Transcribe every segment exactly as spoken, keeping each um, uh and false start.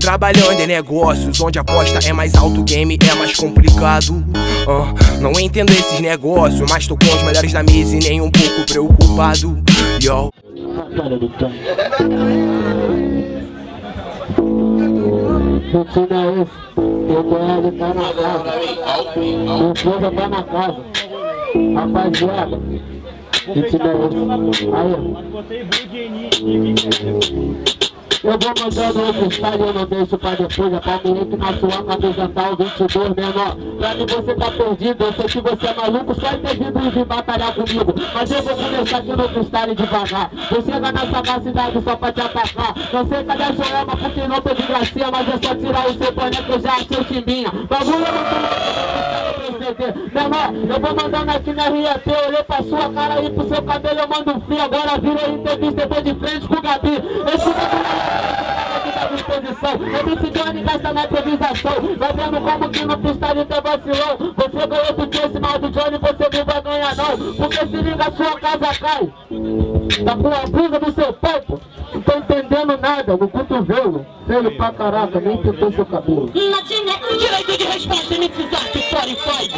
trabalhando em negócios onde a aposta é mais alto, o game é mais complicado. uh, Não entendo esses negócios, mas tô com os melhores da mesa e nem um pouco preocupado. Yo. O time é esse, o Boel tá na casa, o Souza tá na casa, rapaziada, o time é esse, aí eu vou mandando outro estádio, eu não deixo pra depois. É Palmeirense na sua camisa tal, vinte e dois, menor. Pra mim você tá perdido, eu sei que você é maluco só ter vindo e vir batalhar comigo. Mas eu vou começar aqui no freestyle devagar. Vou chegar na sagacidade só pra te atacar. Não sei cadê a Joelma, porque não tô de gracinha, mas é só tirar o seu boné que eu já achei chimbinha. Bagulho eu não tô menor, eu vou mandando aqui na R T, olhei pra sua cara e pro seu cabelo eu mando frio. Agora virou entrevista, eu tô de frente com o Gabi. Esse bagulho eu decidi onde gasta na improvisação. Vai vendo como que no freestyle tem vacilão. Você ganhou do Chase, mas do Johnny você não vai ganhar não. Porque se liga, a sua casa cai. Tá com a blusa do seu pai, pô. Não tô entendendo nada, no cotovelo. Feio pra caraca, nem tentou seu cabelo. Direito de resposta, M C Zack, pode, pode.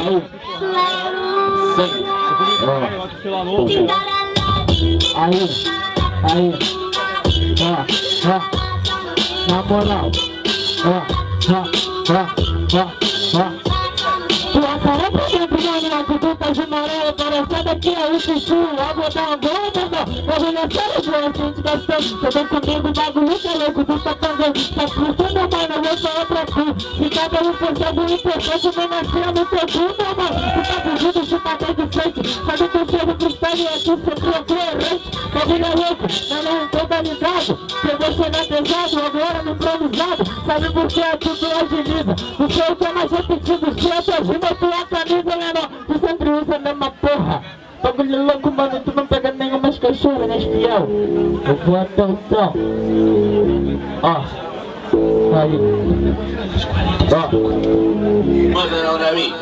Aí, aí, aí, ó, ó. Na moral, ó, ó, ó, ó, ó. Tua cara pra dentro, mano, que tu tá de maré, parecendo aqui é o chuchu, eu vou dar uma boa, mano. Bagulho é sério, bro, assim, te gastando. Você vem comigo, bagulho que é louco, tu tá cagando. Tá curtindo, mano, eu vou falar pra tu. Se cada um fosse algo importante, eu não nascia no teu cu, mano. Tu tá fugindo, tu tá bem de frente. Sabe que eu chego pro style aqui, sempre é coerente. Bagulho é louco, mas não tô tá ligado. Pegou chegar pesado, agora no improvisado. Sabe por que é tudo agiliza? O seu que é mais repetido, se é tua gima, tua camisa menor. Tu sempre usa a mesma porra. Bagulho louco, mano, tu não pega nenhuma cachorra, né, fiel? Eu vou atenção. Ó. Aí. Ó. Manda pra mim.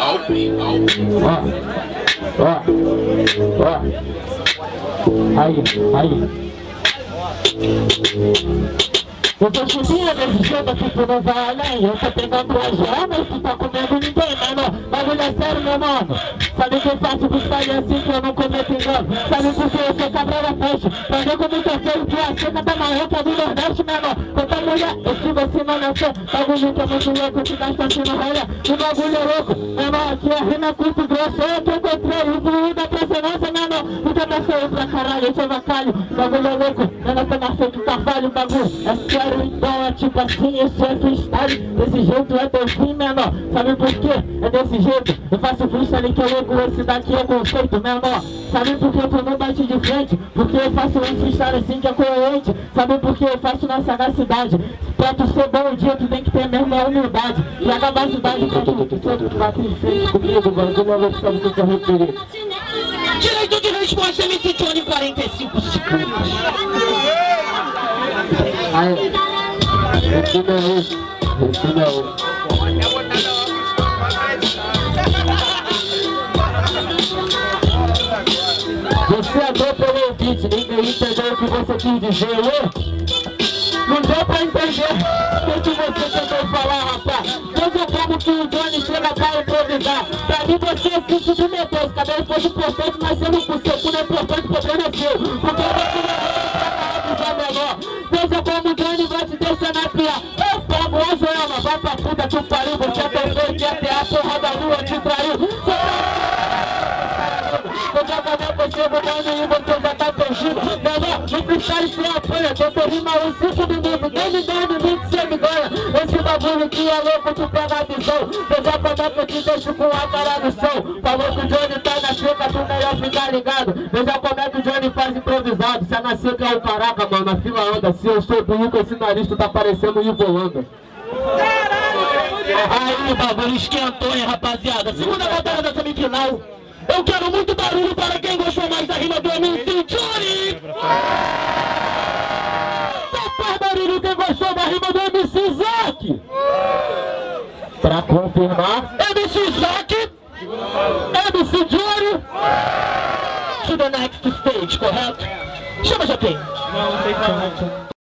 Ó. Ó. Ó. Aí, aí. Eu tô chupinha desse jeito aqui, tu não vai além. Eu tô pegando a gema e tu tá comendo ninguém, mano. Bagulho é sério, meu mano. Sabe que eu faço freestyle assim que eu não cometo engano. Sabe por que eu sou cabreira peixe? Pra ver como que eu sei que a seca tá maior que a do Nordeste, menor. Quanta mulher, eu sigo assim, não nasceu. Bagulho que é muito louco, te gasta assim no rolê. O bagulho é louco, menor. Aqui a rima é curto grosso. Eu que encontrei o fluido da preferência, menor. Porque tá feio pra caralho, eu sou vacalho. Bagulho é louco, menor, tô na feito tá falho. O bagulho é sério. Então é tipo assim, isso é freestyle. Desse jeito é teu fim, menor. Sabe por quê? É desse jeito. Eu faço freestyle que é louco, esse daqui é conceito, menor. Sabe por que tu não bate de frente? Porque eu faço um freestyle assim que é coerente. Sabe por que eu faço na sagacidade? Pra tu ser bom um dia, tu tem que ter mesmo a humildade e a capacidade pra tu sempre bater de frente comigo, mano. Tu não sabe o que eu referi. Direito de resposta, M C Johnny, quarenta e cinco segundos. Aí, esse não é esse, esse não é esse. Você andou pelo ouvinte, ninguém entendeu o que você quis dizer, ué? Não deu pra entender o que você tentou falar, rapaz. Veja como que o Johnny chega pra improvisar. Pra mim você se submeteu, se cabelo fosse importante, mas sendo por seu cu não é importante, o problema é seu. Porque você não é menor. Veja como o Johnny vai te deixar na pior. Eu pego a Joelma, vai pra puta que pariu. Você pensou que ia ter a porra da lua, te traiu. Eu já vou ver você, mano, e você já tá perdido. Menor, no freestyle se apanha, tenta rimar uns cinco minutos, desde dez minutos você me ganha. Esse bagulho que é louco, tu pega a visão. Eu já começo que eu te deixo com a cara no chão. Falou que o Johnny tá na seca, tu melhor ficar ligado. Eu já começo que o Johnny faz improvisado. Se é na seca é o caraca, mano, a fila anda. Se eu sou burro com esse nariz, tu tá parecendo o Ivo Holanda. Aí o bagulho esquentou, hein, rapaziada. Segunda batalha da semifinal. Eu quero muito barulho para quem gostou mais da rima do M C Johnny. Dá barulho quem gostou da rima do M C Zack. Pra confirmar, M C Zack, M C Johnny. To the next stage, correto? Chama, Japim. Não, não tem como.